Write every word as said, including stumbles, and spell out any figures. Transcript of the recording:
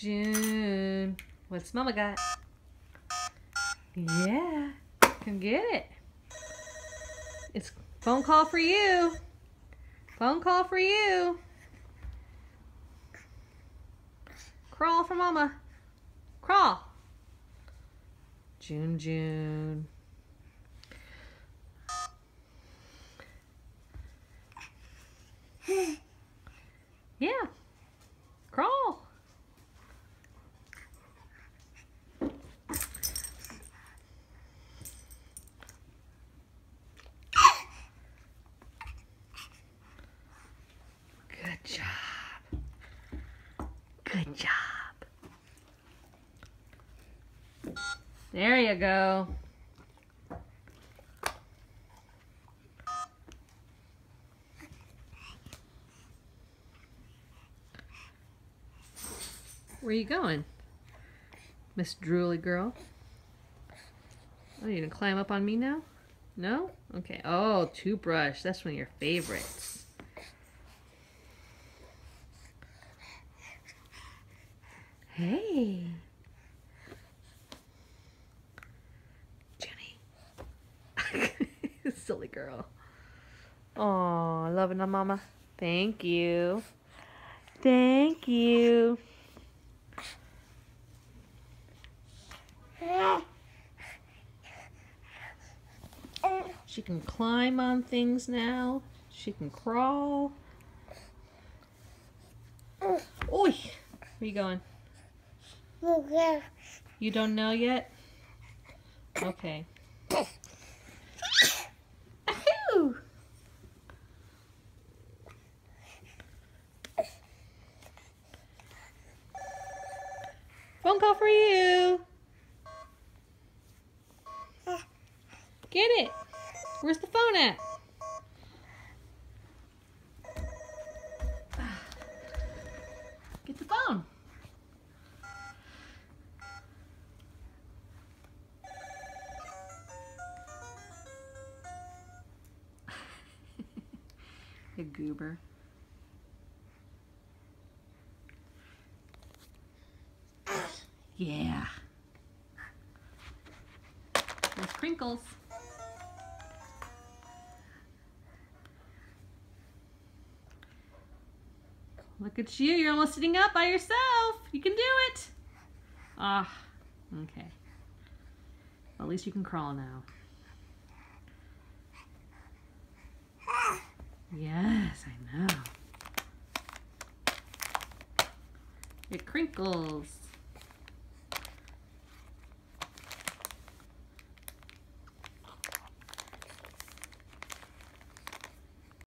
June, what's Mama got? Yeah, come get it. It's phone call for you. Phone call for you. Crawl for Mama. Crawl. June, June. Yeah. Crawl. Good job. Good job. There you go. Where are you going, Miss Drooly girl? Oh, you gonna climb up on me now? No? Okay. Oh, toothbrush. That's one of your favorites. Hey. Jenny. Silly girl. Oh, loving her mama. Thank you. Thank you. She can climb on things now. She can crawl. Oi! Where you going? You don't know yet? Okay. Ahoo! Phone call for you. Get it. Where's the phone at? Get the phone. You goober. Yeah. There's Crinkles. Look at you. You're almost sitting up by yourself. You can do it. Ah, okay. Well, at least you can crawl now. Yes, I know. It crinkles.